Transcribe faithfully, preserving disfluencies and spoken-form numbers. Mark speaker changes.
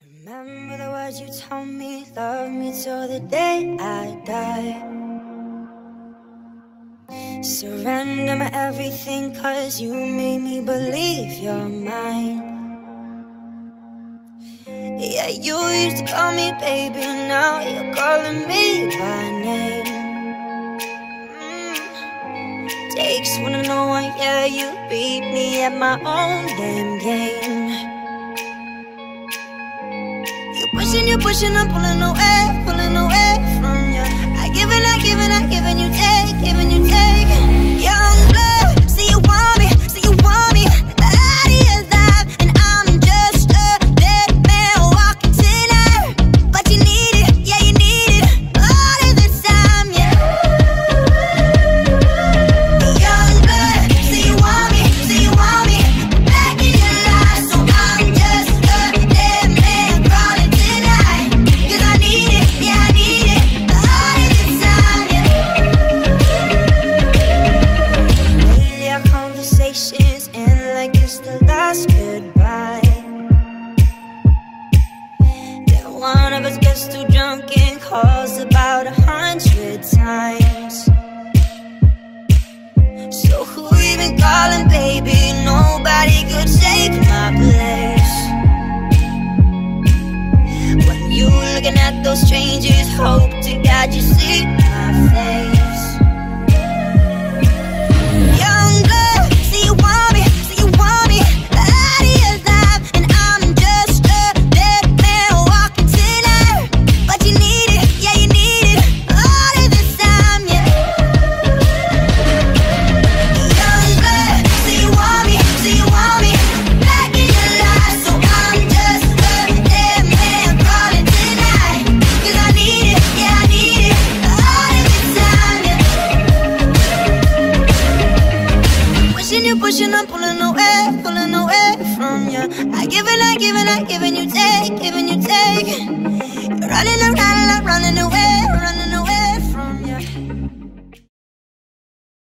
Speaker 1: Remember the words you told me, love me till the day I die. Surrender my everything, cause you made me believe you're mine. Yeah, you used to call me baby, now you're calling me by name. mm. Takes one to know one, yeah, you beat me at my own damn game. Pushing you, pushing, I'm pulling away, pulling away from you. I give it, I give it, I give it, you take, giving you take. Young blood, see you want me, see you want me. The idea is alive, and I'm just a dead man walking tonight. But you need it, yeah, you need it all of the time, yeah. Young blood, see you want me, see you want me. Back in your life, so I'm just a dead man crawling. And like it's the last goodbye, then one of us gets too drunk and calls about a hundred times. So who you been calling, baby? Nobody could take my place. When you looking at those strangers, hope to God you see my face. Pushing, I'm pulling away, pulling away from you. I give it, I give it, I give it, you take, giving you take. You're running around.